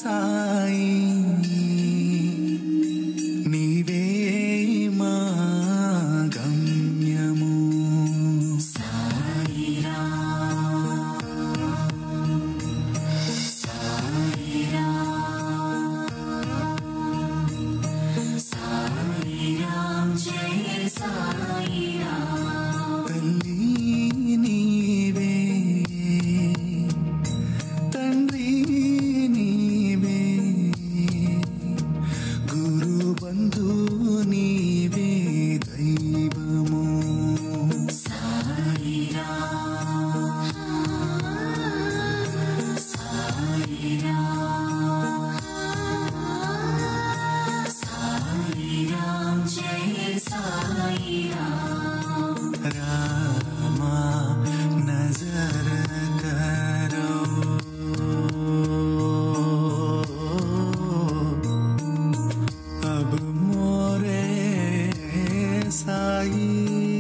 సాయి నీవే మా గమ్యము తల్లి నీవే తండ్రి నీవే గురు బంధు నీవే దైవము रामा नजर करो अब मोरे साई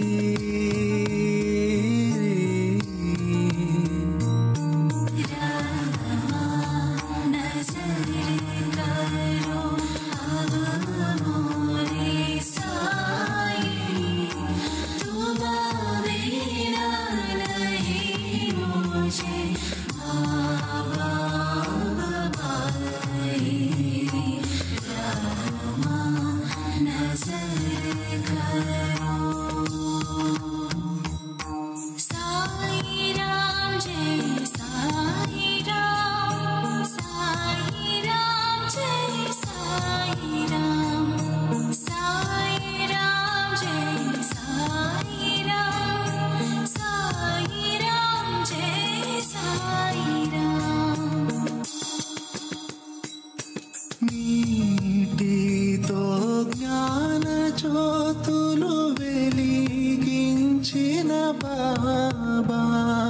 నీటితో జ్ఞాన జ్యోతులు వెలిగించిన బాబా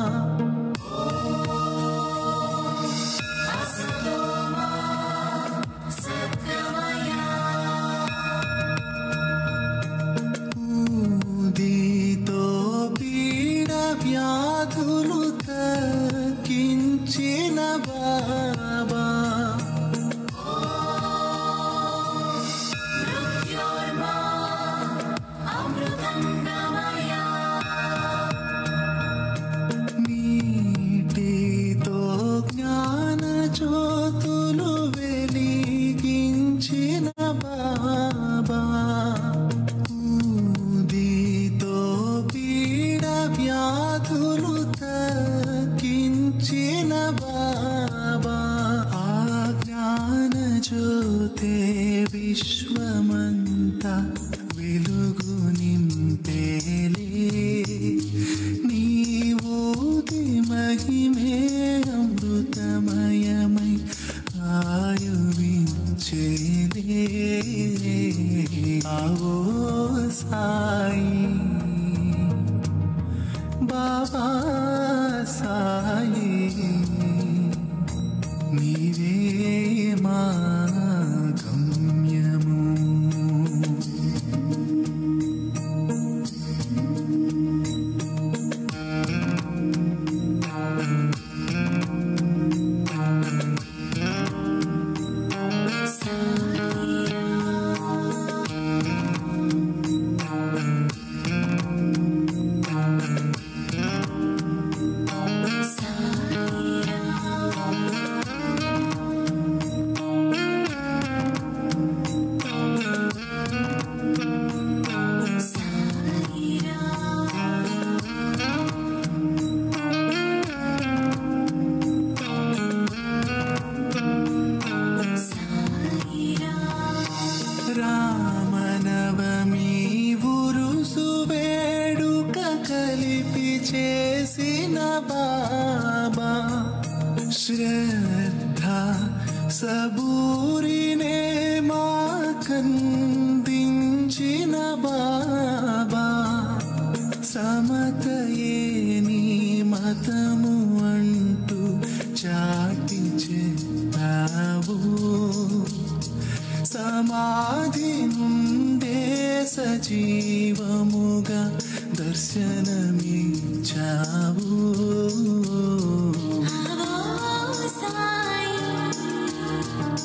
ఊదితో పీడ వ్యాధులు తగ్గించిన బాబా నీటితో జ్ఞాన జ్యోతులు వెలిగించిన బాబా ఊదితో పీడ వ్యాధులు తగ్గించిన బాబా ఆ జ్ఞాన జ్యోతే విశ్వమంతా వెలుగు నింపేలే నీవోది మహిమే అమృతమయమై ఆయువించేలే ఆవో సాయి బాబా సాయి నీవే మా గమ్యము రామనవమి ఉరుసు వేడుక కలిపి చేసిన బాబా శ్రద్ధ సబూరినే మాకందించిన బాబా సమతయే నీ మతము అంటూ చాటి చెప్పావు సమాధి నుండే సజీవముగా దర్శనమిచ్చావు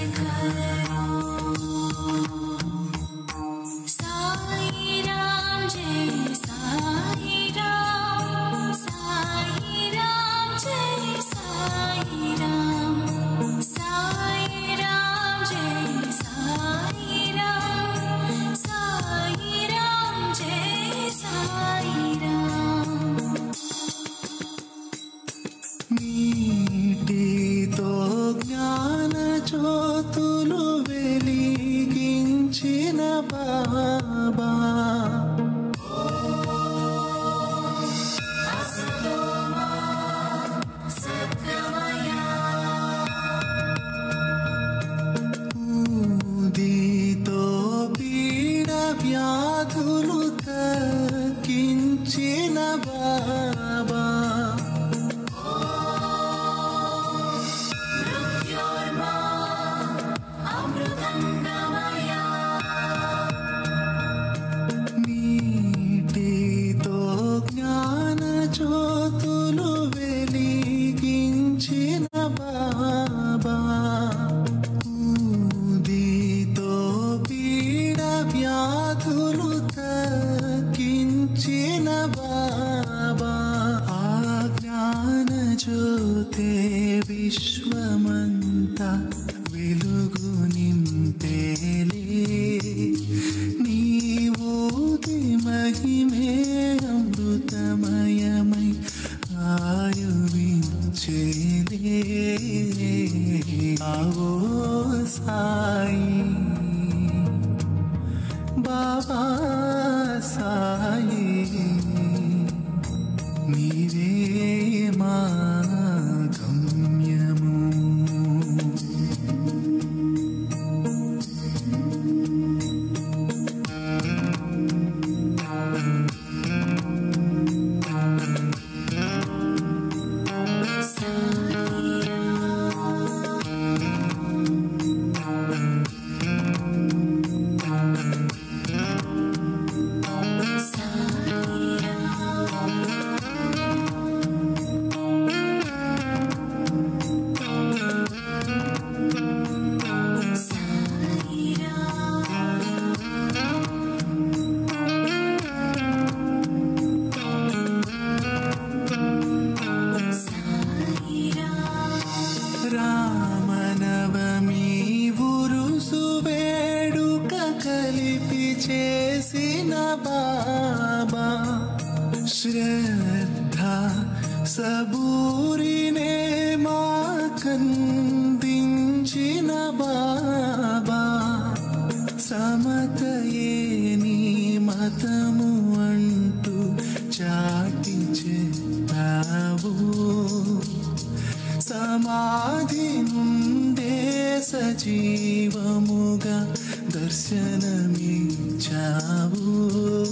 నీటితో జ్ఞాన జ్యోతులు వెలిగించిన బాబా ఊదితో పీడ వ్యాధులు తగ్గించిన బాబా నీటితో జ్ఞాన జ్యోతులు వెలిగించిన బాబా ఊదితో పీడ వ్యాధులు తగ్గించిన బాబా ఆ జ్ఞాన జ్యోతే విశ్వమంతా వెలుగు నింపేలే నీవోది మహిమే అమృతమయమై ఆయువించేలే ఆవో సాయి బాబా సాయి నీవే మా గమ్యము రామనవమి ఉరుసు వేడుక కలిపి చేసిన బాబా శ్రద్ధ సబూరినే మాకందించిన బాబా సమతయే నీ మతము అంటూ చాటి చెప్పావు సమాధి నుండే సజీవముగా దర్శనమిచ్చావు